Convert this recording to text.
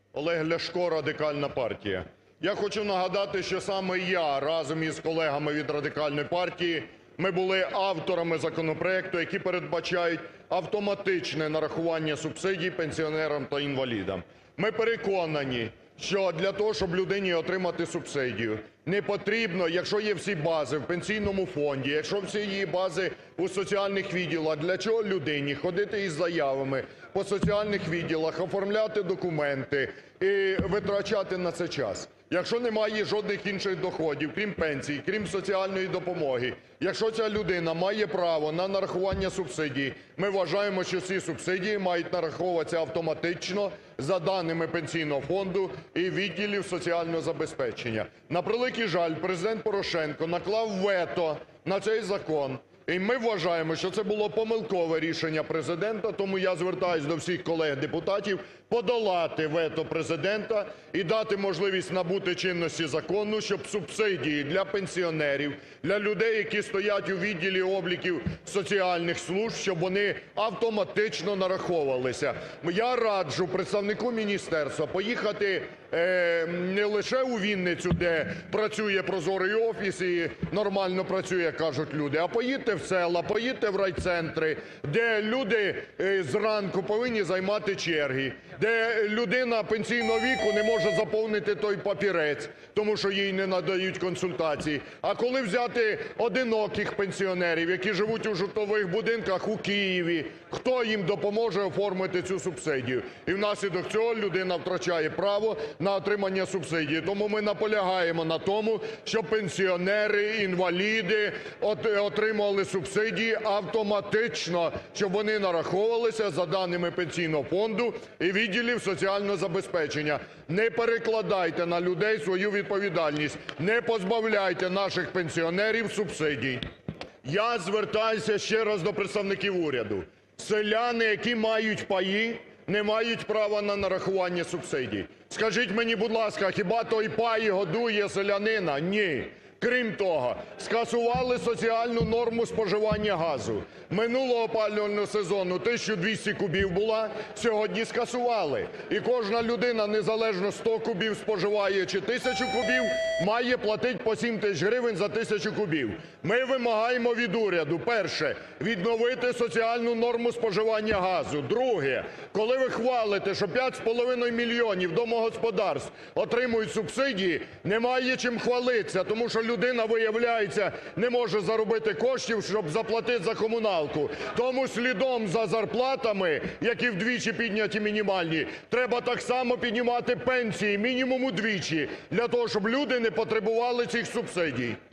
Олег Ляшко, Радикальна партія. Я хочу нагадати, що саме я разом із колегами від Радикальної партії, ми були авторами законопроекту, які передбачають автоматичне нарахування субсидій пенсіонерам та інвалідам. Ми переконані, що для того, щоб людині отримати субсидію, не потрібно, якщо є всі бази в Пенсійному фонді, якщо всі її бази у соціальних відділах, для чого людині ходити із заявами по соціальних відділах, оформляти документи і витрачати на це час? Якщо немає жодних інших доходів, крім пенсії, крім соціальної допомоги, якщо ця людина має право на нарахування субсидій, ми вважаємо, що ці субсидії мають нараховуватися автоматично за даними Пенсійного фонду і відділів соціального забезпечення. На превеликий жаль, Президент Порошенко наклав вето на цей закон. І ми вважаємо, що це було помилкове рішення Президента, тому я звертаюсь до всіх колег-депутатів подолати вето Президента і дати можливість набути чинності закону, щоб субсидії для пенсіонерів, для людей, які стоять у відділі обліків соціальних служб, щоб вони автоматично нараховувалися. Я раджу представнику міністерства поїхати не лише у Вінницю, де працює прозорий офіс і нормально працює, як кажуть люди, а поїдьте в села, поїдьте в райцентри, де люди зранку повинні займати черги, де людина пенсійного віку не може заповнити той папірець, тому що їй не надають консультації. А коли взяти одиноких пенсіонерів, які живуть у житлових будинках у Києві, хто їм допоможе оформити цю субсидію? І внаслідок цього людина втрачає право на отримання субсидії. Тому ми наполягаємо на тому, щоб пенсіонери, інваліди отримували субсидії автоматично, щоб вони нараховувалися за даними Пенсійного фонду і відділів соціального забезпечення. Не перекладайте на людей свою відповідальність, не позбавляйте наших пенсіонерів субсидій. Я звертаюся ще раз до представників уряду. Селяни, які мають паї, не мають права на нарахування субсидій. Скажіть мені, будь ласка, хіба той пай годує селянина? Ні. Крім того, скасували соціальну норму споживання газу. Минулого опалювального сезону 1200 кубів була, сьогодні скасували. І кожна людина, незалежно 100 кубів споживає чи 1000 кубів, має платити по 7 тисяч гривень за 1000 кубів. Ми вимагаємо від уряду, перше, відновити соціальну норму споживання газу. Друге, коли ви хвалите, що 5,5 мільйонів домогосподарств отримують субсидії, немає чим хвалитися, тому що людина, виявляється, не може заробити коштів, щоб заплатити за комуналку. Тому слідом за зарплатами, які вдвічі підняті мінімальні, треба так само піднімати пенсії мінімум удвічі, для того, щоб люди не потребували цих субсидій.